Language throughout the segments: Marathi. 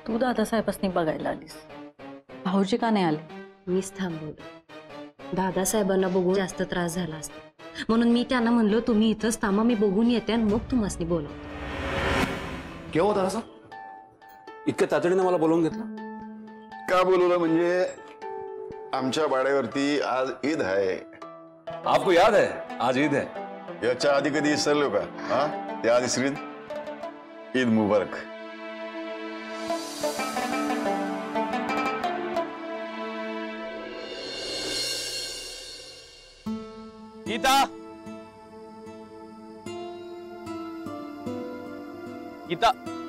तू दादासाहेबांनी बघायला आलीस, भाऊजी का नाही आले? मीच थांबवलं. दादासाहेबांना बघून जास्त त्रास झाला असता म्हणून मी त्यांना म्हणलो तुम्ही इथंच थांबा, मी बघून येते आणि मग तुम्हाला बोलवते. केव्हा होता असं? इतक्या तातडीने मला बोलवून घेतलं? का बोलवलं म्हणजे आमच्या वाड्यावरती आज ईद आहे. आपको याद है आज ईद है? याच्या आधी कधी विसरलो का? हा, त्या आधी श्रीद ईद मुबारक. गीता, गीता,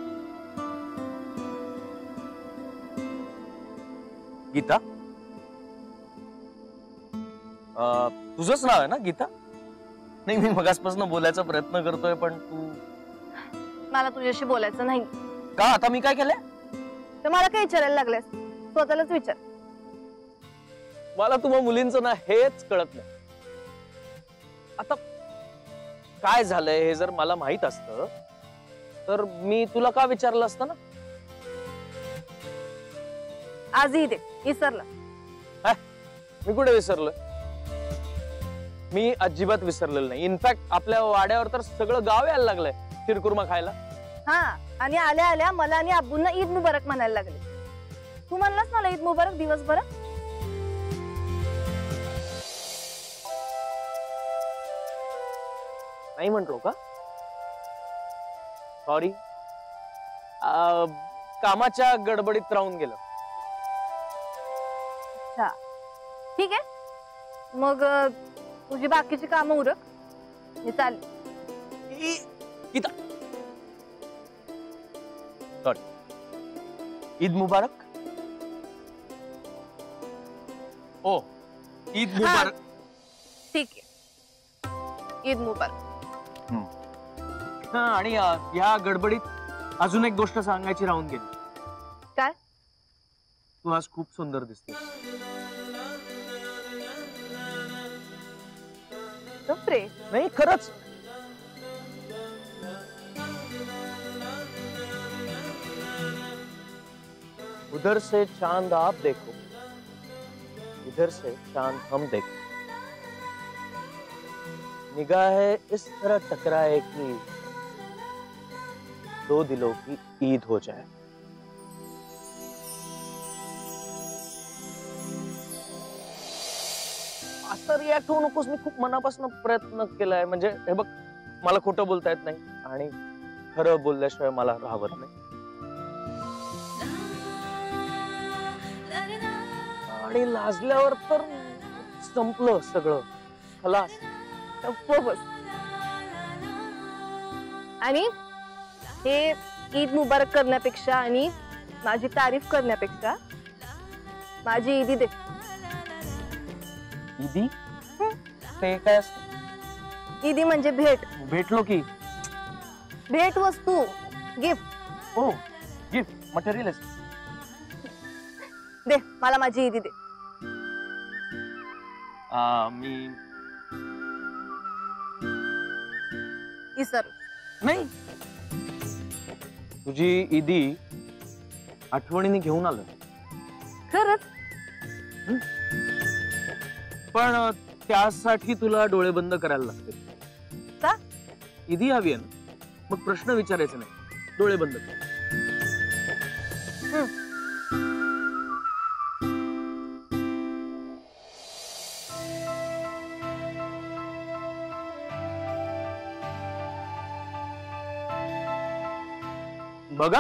गीता, तुझंच नाव आहे ना गीता? नाही, मी मगासपासून बोलायचा प्रयत्न करतोय पण तू. मला तुझ्याशी बोलायचं नाही. का? आता मी काय केलंय? तर मला काय विचारायला लागलेस? स्वतःलाच विचार. मला तुम्हा मुलींचं ना हेच कळत नाही. आता काय झालंय हे जर मला माहित असतं तर मी तुला का विचारलं असतं ना? आज ईद आहे, विसरला? मी कुठे विसरलोय? मी अजिबात विसरलेलं नाही. इनफॅक्ट आपल्या वाड्यावर तर सगळं गाव यायला लागलंय शिरकुर्मा खायला. हा, आणि आल्या आल्या मला आणि अब्बूंना ईद मुबारक म्हणायला लागले. तू म्हणलास मला ईद मुबारक दिवसभर? नाही म्हटलो का? सॉरी, कामाच्या गडबडीत राहून गेलं. अच्छा, ठीक आहे. मग तुझी बाकीची कामं उरक, मी चालली. गीता, सॉरी. ईद मुबारक. ओ, ईद मुबारक. ठीक आहे, ईद मुबारक. हा, आणि या गडबडीत अजून एक गोष्ट सांगायची राहून गेली. काय? तू आज खूप सुंदर दिसते. नाही, खरंच. उधर से चांद आप देखो, इधर से चांद हम देखो, निगाहें इस तरह टकराए कि दो दिलों की ईद हो जाए. असं रिॲक्ट होऊ नकोस. मी खूप मनापासून प्रयत्न केलाय. म्हणजे हे बघ, मला खोटं बोलता येत नाही आणि खरं बोलल्याशिवाय मला राहत नाही. आणि लाजल्यावर तर संपलं सगळं, खलास. बस. आणि हे ईद मुबारक करण्यापेक्षा आणि माझी तारीफ करण्यापेक्षा माझी ईदी दे. ईदी? ते काय असतं? ईदी म्हणजे भेट. भेटलो की भेट वस्तू, गिफ्ट. हो, गिफ्ट, मटेरियल दे मला माझी ईदी दे. मी इसर नाही, तुझी ईदी आठवणीने घेऊन आलो. खरंच? पण त्यासाठी तुला डोळे बंद करायला लागतील. का? ईदी हवी आहे ना, मग प्रश्न विचारायचे नाही, डोळे बंद कर. बघा,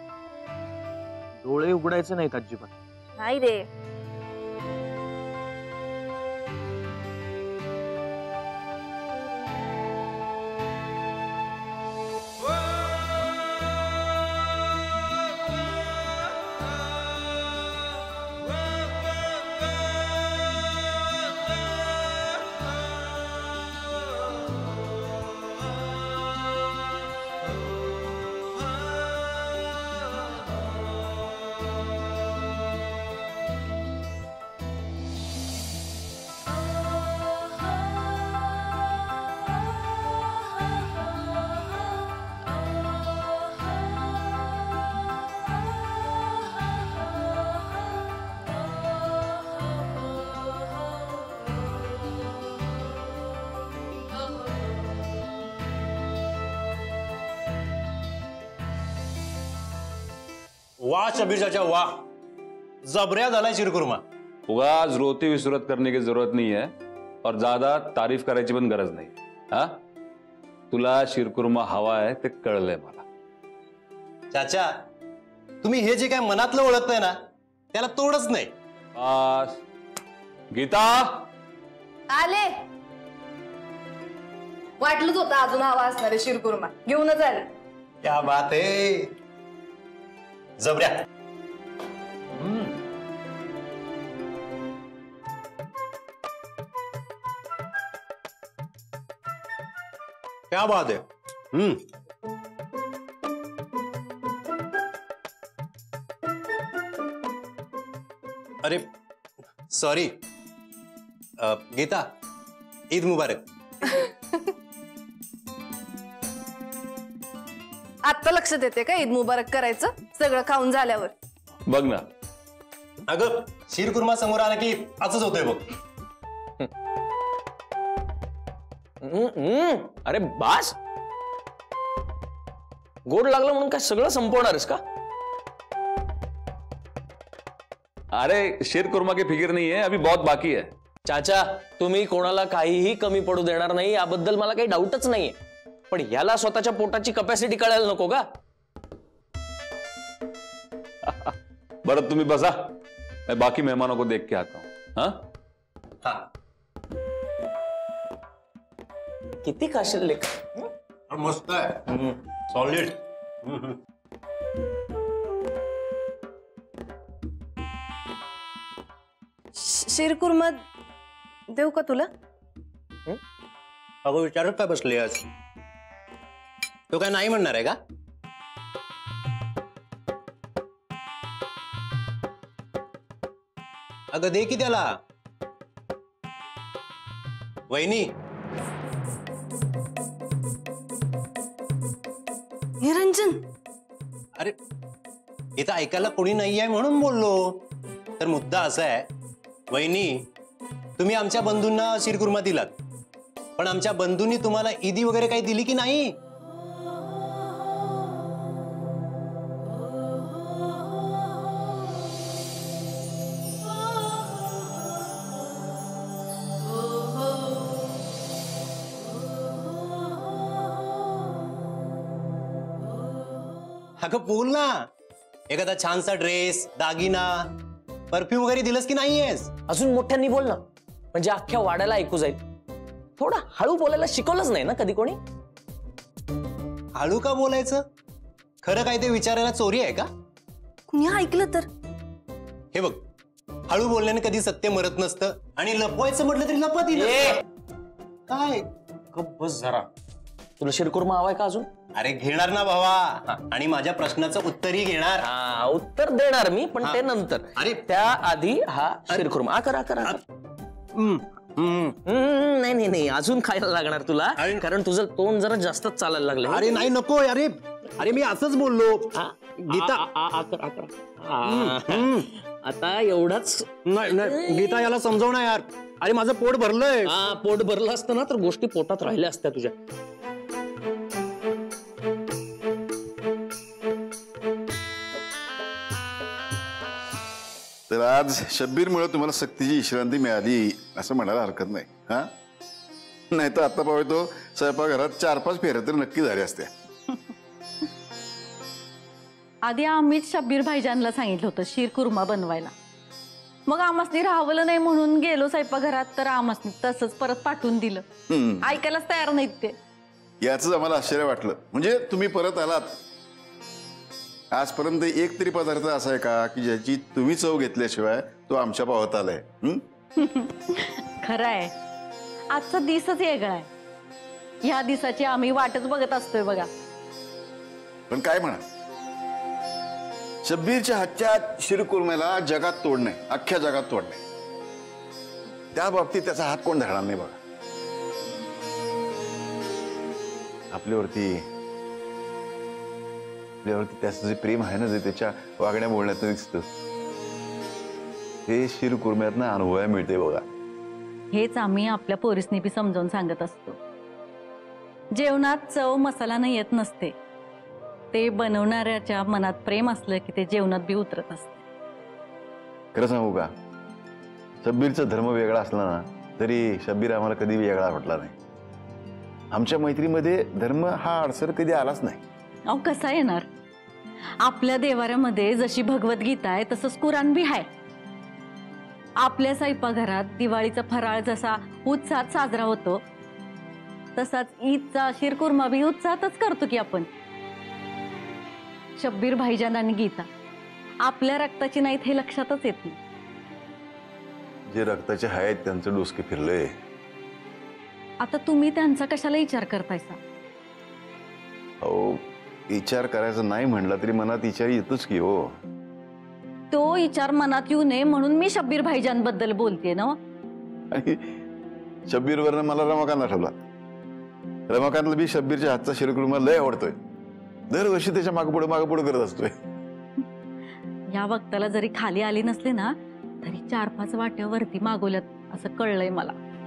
डोळे उघडायचे नाहीत अजिबात. नाही रे. वाह शबीर चाचा वाह, जबऱ्या झालाय शिरकुर्मा. उगाच रोती विसरत करने की जरूरत नहीं है और ज्यादा तारीफ करायची पण गरज नाही. हा, तुला शिरकुर्मा हवा आहे ते कळलंय मला. चाचा, तुम्ही हे जे काय मनातलं ओळखताय ना त्याला तोडच नाही. बस. गीता, आले. वाटलंच होतं अजून हवा असणारे शिरकुर्मा घेऊनच आले. क्या बात आहे, जबऱ्या. क्या बात है. अरे सॉरी गीता, ईद मुबारक. आत्ता लक्षात येते का ईद मुबारक करायचं सगळं खाऊन झाल्यावर? बघ ना. अगं शिरकुर्मा समोर आला की असंच होतंय बघ. अरे बास, गोड लागलं म्हणून काय सगळं संपवणारच का? अरे शिरकुर्मा की फिकीर नहीं है, अभी बहुत बाकी है. चाचा, तुम्ही कोणाला काहीही कमी पडू देणार नाही याबद्दल मला काही डाऊटच नाहीये. पण ह्याला स्वतःच्या पोटाची कपॅसिटी कळायला नको का? बरं तुम्ही बसा, मैं बाकी मेहमानों को देख के आता हूँ. हाँ, हाँ. किती खाशील लेख. मस्त आहे, सॉलिड. शिरकुर्मा देऊ का तुला? अगं विचारत काय बसली आज? तो काय नाही म्हणणार आहे का? अगं दे की त्याला. वहिनी, निरंजन, अरे इथं ऐकायला कोणी नाही आहे म्हणून बोललो. तर मुद्दा असा आहे वहिनी, तुम्ही आमच्या बंधूंना शिरकुर्मा दिलात, पण आमच्या बंधूंनी तुम्हाला ईदी वगैरे काही दिली की नाही? अगं बोल ना, एखादा छानसा ड्रेस, दागिना, परफ्यूम वगैरे दिलंस की नाहीयेस? अजून मोठ्यांनी बोल ना, म्हणजे अख्ख्या वाड्याला ऐकू जाईल. थोडा हळू बोलायला शिकवलंच नाही ना कधी कोणी? हळू का बोलायचं? खरं काय ते विचारायला चोरी आहे का? कुणी ऐकलं तर? हे बघ, हळू बोलण्याने कधी सत्य मरत नसतं आणि लपवायचं म्हटलं तरी लपत येईल. काय गप्प बस जरा. तुला शिरकुर्मा हवाय का अजून? अरे घेणार ना भावा, आणि माझ्या प्रश्नाचं उत्तरही घेणार. हा, उत्तर देणार मी, पण ते नंतर. अरे त्या आधी हा शिरकुर्मा करा. नाही नाही नाही, अजून खायला लागणार तुला, कारण तुझं तोंड जरा जास्तच चालायला लागलं. अरे नाही नको. अरे अरे मी असंच बोललो. गीता, आता एवढाच नाही गीता याला समजव ना यार. अरे माझं पोट भरलंय. पोट भरलं असतं ना तर गोष्टी पोटात राहिल्या असत्या तुझ्या. तर आज शब्बीरमुळे तुम्हाला सक्तीची विश्रांती मिळाली असं म्हणायला हरकत नाही. हा, नाही तर आता पाहू तो स्वयंपाकघरात 4-5 फेऱ्या तर नक्की झाल्या असत्या. आधी आम्हीच शब्बीर भाईजानला सांगितलं होतं शिरकुर्मा बनवायला. मग आमासनी राहवलं नाही म्हणून गेलो स्वयंपाकघरात, तर आमासनी तसंच परत पाठवून दिलं. ऐकायलाच तयार नाहीत ते. याच आम्हाला आश्चर्य वाटलं. म्हणजे तुम्ही परत आलात. आजपर्यंत एक तरी पदार्थ असा आहे का की ज्याची तुम्ही चव घेतल्याशिवाय तो आमच्या पावत आलाय? खरं आहे, आजचा दिवसच वेगळा आहे. ह्या दिवसाची आम्ही वाटच बघत असतोय बघा. पण काय म्हणा, शब्बीरच्या हातच्या शिरकुर्म्याला जगात तोडणे, अख्ख्या जगात तोडणे, त्या बाबतीत त्याचा हात कोण धरणार नाही बघा. आपल्यावरती त्याचं जे प्रेम आहे ना, जे त्याच्या वागण्या बोलण्यात दिसतं, हे शिरकुर्म्यातनं अनुभवायला मिळते बघा. हेच आम्ही आपल्या पोरीसनी बी समजावून सांगत असतो. जेवणात चव मसाला नाही येत नसते, ते बनवणाऱ्याच्या मनात प्रेम असलं की ते जेवणात बी उतरत असते. खरं सांगू का, शब्बीरचा धर्म वेगळा असला ना तरी शब्बीर आम्हाला कधी वेगळा वाटला नाही. आमच्या मैत्रीमध्ये धर्म हा अडसर कधी आलाच नाही. अहो कसा येणार, आपल्या देवाऱ्यामध्ये जशी भगवद्गीता आहे तसंच कुराण बी आहे. आपल्या स्वयंपाकघरात दिवाळीचा फराळ जसा उत्साहात साजरा होतो तसाच ईदचा शिरकुर्मा बी उत्साहातच करतो की आपण. शब्बीर भाईजान आणि गीता आपल्या रक्ताची नाहीत हे लक्षातच येत नाही. जे रक्ताचे आहेत त्यांचं डोसके फिरलंय. आता तुम्ही त्यांचा कशाला विचार करतायसा? अहो विचार करायचा नाही म्हणला तरी मनात विचार येतोच की हो. तो विचार मनात येऊ नये म्हणून मी शब्बीर भाईजान बद्दल बोलतेय ना. आणि शब्बीरवरनं मला रमाकांत आठवला. रमाकांतला बी शब्बीरच्या हातचा शिरकुर्मा लय आवडतोय. दरवर्षी त्याच्या मागपुढे करत असतोय. या वक्ताला जरी खाली आली नसले ना तरी 4-5 वाट्या वरती मागवल्यात असं कळलंय मला.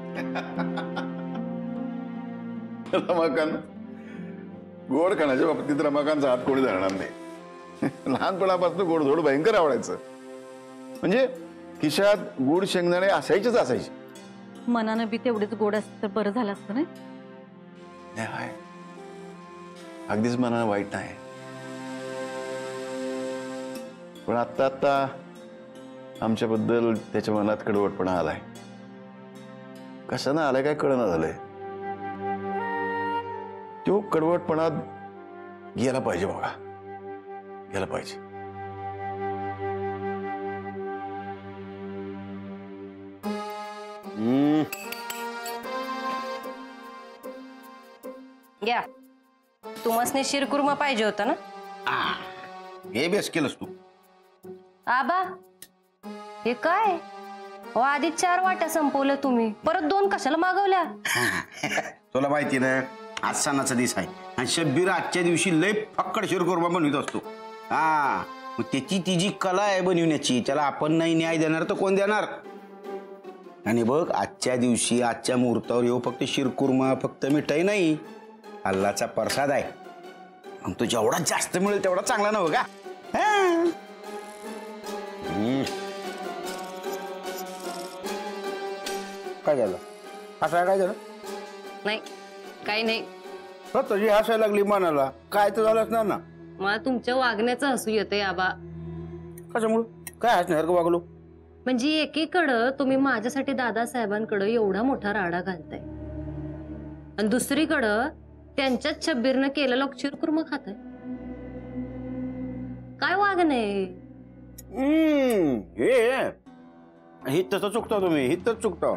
रमाकांत गोड खाण्याच्या बाबतीत रमाकांतचा हात कोणी धरणार नाही. लहानपणापासून गोडधोड भयंकर आवडायचं. म्हणजे खिशात गोड शेंगदाणे असायचे. मनानं बी तेवढेच गोड असतं तर बरं झालं असतं. नाही अगदीच मनानं वाईट नाही, पण आता आमच्याबद्दल त्याच्या मनात कडवटपणा आलाय. कशानं आलाय काय कळना झालंय. तो कडवटपणा गेला पाहिजे बघा, गेला पाहिजे. घ्या, तुम्हासने शिरकुर्मा पाहिजे होता ना? हे बेस केलंस तू. आबा हे काय? आधी 4 वाट्या संपवल्या तुम्ही, परत 2 कशाला मागवल्या? तुला माहिती ना आज सणाचा दिवस आहे आणि शब्बीर आजच्या दिवशी लय फक्कड शिरकुर्मा बनवित असतो. मग त्याची ती जी कला आहे बनविण्याची त्याला आपण नाही न्याय देणार तर कोण देणार? आणि बघ आजच्या दिवशी आजच्या मुहूर्तावर येऊ फक्त शिरकुर्मा फक्त मिठाई नाही, अल्लाचा प्रसाद आहे. मग तो जेवढा जास्त मिळेल तेवढा चांगला नव्हे का? काय झालं? हसायला काय झालं? नाही काही नाही. तुझी हसायला लागली मनाला, काय तर झालंच ना. मला तुमच्या वागण्याचं हसू येतंय आबा. कशामुळं? काय हसण्यासारखं वागलो? म्हणजे एकीकडं तुम्ही माझ्यासाठी दादासाहेबांकडं एवढा मोठा राडा घालताय आणि दुसरीकडं त्यांच्याच शब्बीरनं केलेला शिरकुर्मा खाताय. काय वागणे हे तसं चुकता तुम्ही, हितच चुकता.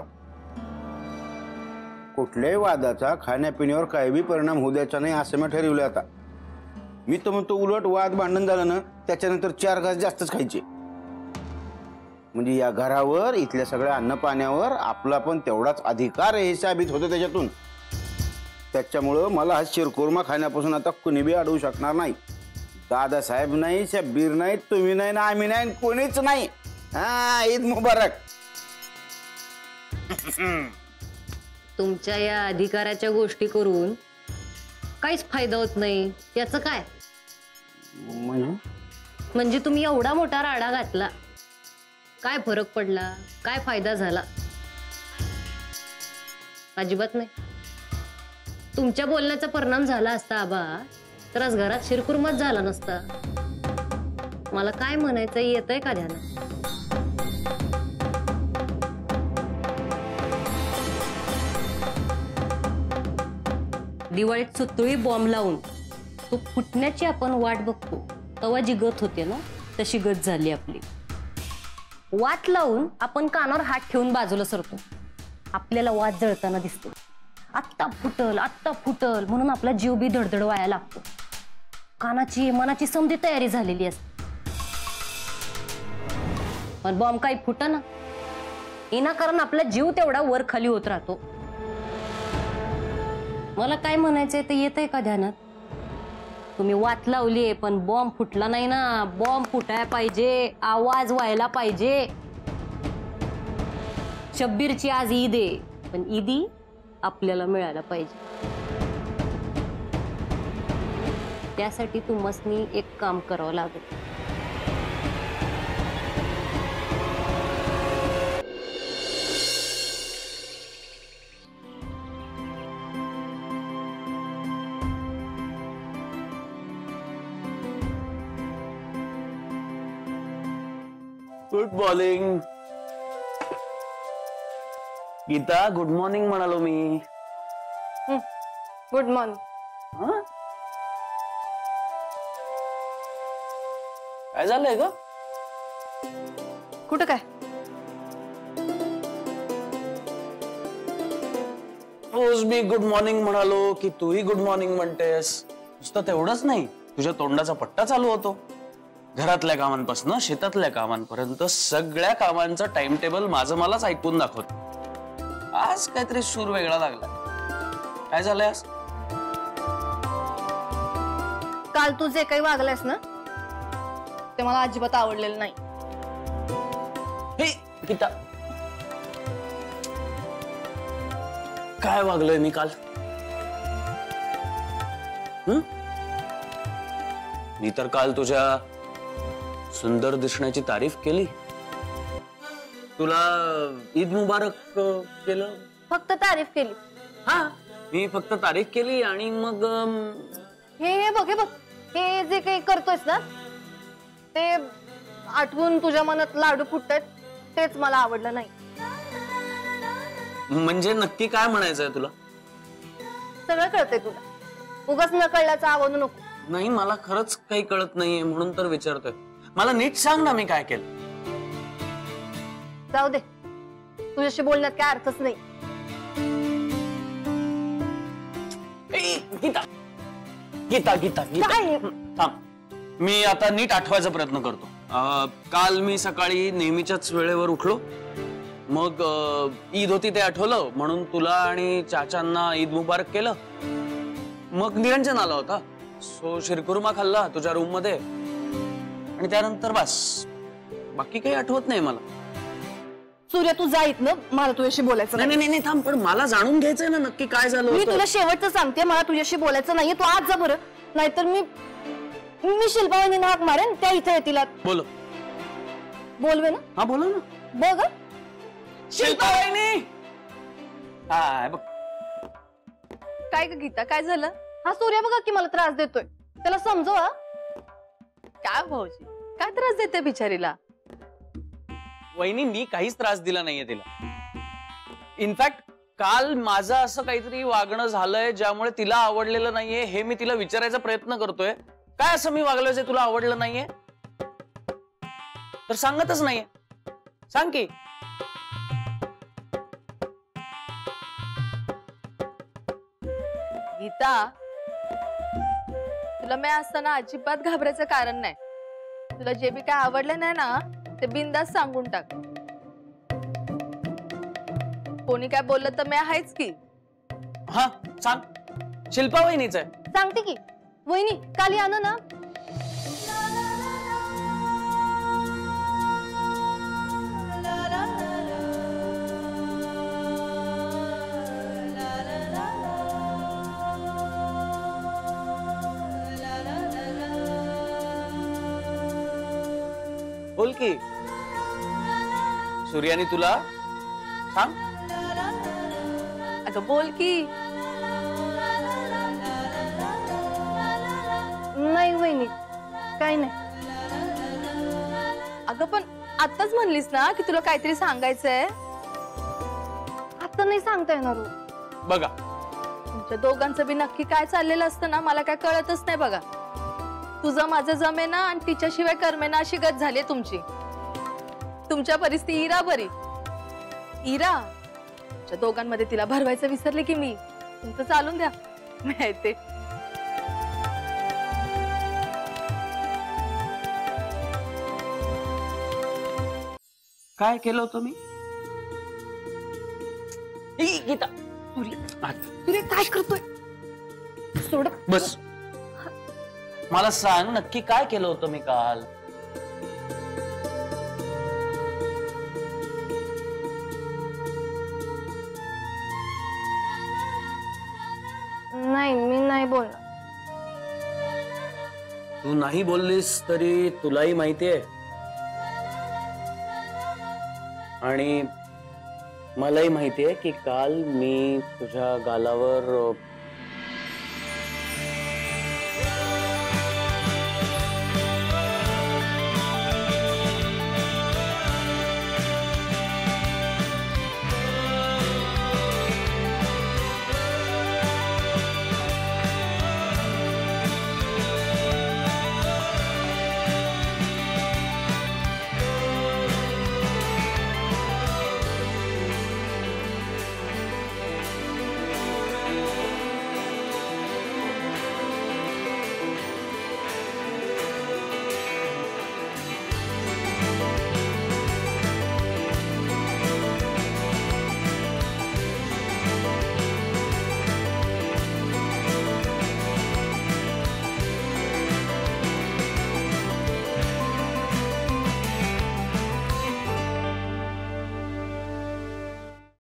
कुठल्याही वादाचा खाण्यापिण्यावर काही बी परिणाम होऊ द्यायचा नाही असं मी ठरवलं. आता मी तर म्हणतो उलट वाद भांडण झालं ना त्याच्यानंतर 4 घास जास्तच खायचे, म्हणजे या घरावर इथल्या सगळ्या अन्न पाण्यावर आपला पण तेवढाच अधिकार हे साबित होतं त्याच्यातून. त्याच्यामुळं मला हा शिरकुर्मा खाण्यापासून आता कुणी बी अडवू शकणार नाही. दादासाहेब नाही, शब्बीर नाही, तुम्ही नाही ना आम्ही नाही, कोणीच नाही. ईद मुबारक. तुमच्या या अधिकाराच्या गोष्टी करून काहीच फायदा होत नाही. त्याचं काय म्हणजे तुम्ही एवढा मोठा राडा घातला, काय फरक पडला? काय फायदा झाला? अजिबात नाही. तुमच्या बोलण्याचा परिणाम झाला असता आबा तर आज घरात शिरकुर्माच झाला नसता. मला काय म्हणायचं येतंय का ध्यानात? दिवाळीत सुतळी बॉम्ब लावून तो फुटण्याची आपण वाट बघतो, तेव्हा जी गत होते ना तशी गत झाली आपली. वाट लावून आपण कानावर हात ठेवून बाजूला सरतो. आपल्याला वाद जळताना दिसतो. आत्ता फुटल म्हणून आपला जीव बी धडधड व्हायला लागतो. कानाची मनाची समधी तयारी झालेली असते, पण बॉम्ब काही फुटना. विनाकारण आपला जीव तेवढा वर खाली होत राहतो. मला काय म्हणायचंय ते येतंय का ध्यानात? तुम्ही वाट लावलीये पण बॉम्ब फुटला नाही ना. बॉम्ब फुटायला पाहिजे, आवाज व्हायला पाहिजे. शब्बीरची आज ईद आहे पण ईदी आपल्याला मिळायला पाहिजे. त्यासाठी तुम्हाला एक काम करावं लागेल. Good morning Geeta. Good morning म्हणालो मी. Good morning. काय झालंय ग? कुठं काय? रोज मी गुड मॉर्निंग म्हणालो की तूही गुड मॉर्निंग म्हणतेस. नुसतं तेवढंच नाही, तुझ्या तोंडाचा पट्टा चालू होतो. घरातल्या कामांपासून शेतातल्या कामांपर्यंत सगळ्या कामांचं टाइम टेबल माझं मलाच ऐकून दाखवत. आज काहीतरी सूर वेगळा लागला. काय झालंय आज? काल तू जे काही वागलायस ना ते मला अजिबात आवडलेलं नाही. हे गीता, काय वागलोय मी काल? मी तर काल तुझ्या सुंदर दिसण्याची तारीफ केली, तुला ईद मुबारक केलं. फक्त तारीफ केली. हा, मी फक्त तारीफ केली आणि मग हे बघ हे जे काही करतोयस ना ते आठवून तुझ्या मनात लाडू फुटतात, तेच मला आवडलं नाही. म्हणजे नक्की काय म्हणायचंय तुला? सगळं कळतंय तुला, उगाच न कळल्याचं आवडू नको. नाही, मला खरंच काही कळत नाहीये म्हणून तर विचारतोय. मला नीट सांग ना मी काय केलं. जाऊ दे, तुझ्याशी बोलण्यात काय अर्थच नाही. गीता गीता गीता गीता थांब, मी आता नीट आठवायचा प्रयत्न करतो. काल मी सकाळी नेहमीच्याच वेळेवर उठलो, मग ईद होती ते आठवलं म्हणून तुला आणि चाचांना ईद मुबारक केलं. मग निरंजन आला होता, सो शिरकुर्मा खाल्ला तुझ्या रूम मध्ये आणि त्यानंतर बस, बाकी काही आठवत नाही मला. सूर्य तू जा इथनं, मला तुझ्याशी बोलायचं नाही नाही नाही थांब, पण मला जाणून घ्यायचंय ना नक्की काय झालं. मी तुला शेवटचं सांगते, मला तुझ्याशी बोलायचं नाहीये. तू आज जा बरं, नाहीतर मी शिल्पावानी हाक मारेन, त्या इथे येतील. बोल बोलवे ना. हा बोला ना. बघ शिल्पावाहिनी. हा बघ. काय ग गीता, काय झालं? हा सूर्य बघा की मला त्रास देतोय, त्याला समजवा. काय भाऊजी, काय त्रास देते बिचारीला? वहिनी, मी काहीच त्रास दिला नाहीये तिला. इनफॅक्ट काल माझं असं काहीतरी वागणं झालंय ज्यामुळे तिला आवडलेलं नाहीये, हे मी तिला विचारायचा प्रयत्न करतोय. काय असं मी वागलोय जे तुला आवडलं नाहीये? तर सांगतच नाहीये. सांग की. गीता, तुला मी असताना अजिबात घाबरायचं कारण नाही. तुला जे बी काय आवडलं नाही ना ते बिनधास्त सांगून टाक. कोणी काय बोललं तर मी आहेच की. हा सांग. शिल्पा वहिनीच आहे. सांगते की. वहिनी काल या ना. बोल की. सूर्याने तुला सांग. अगं बोल की. नाही वहिनी, काही नाही. अगं पण आताच म्हणलीस ना की तुला काहीतरी सांगायचंय. आता नाही सांगता येणार. बघा, तुमच्या दोघांचं बी नक्की काय चाललेलं असतं ना मला काय कळतच नाही. बघा, तुझं माझं जमेना आणि तिच्याशिवाय करमेना अशी गत झाली तुमची. तुमच्या परिस्थिती इरा बरी. इरा, तुमच्या दोघांमध्ये तिला भरवायचं विसरले की मी. तुमचं चालून द्या, मी येते. काय केलं होतं मी? गीता, सूर्य काय करतोय? सोड. बस, मला सांग नक्की काय केलं होतं मी काल? नाही, मी नाही बोलणार. नाही बोललीस तरी तुलाही माहितीये आणि मलाही माहितीये की काल मी तुझ्या गालावर